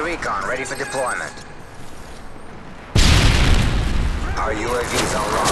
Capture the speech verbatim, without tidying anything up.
recon ready for deployment. Our U A Vs online.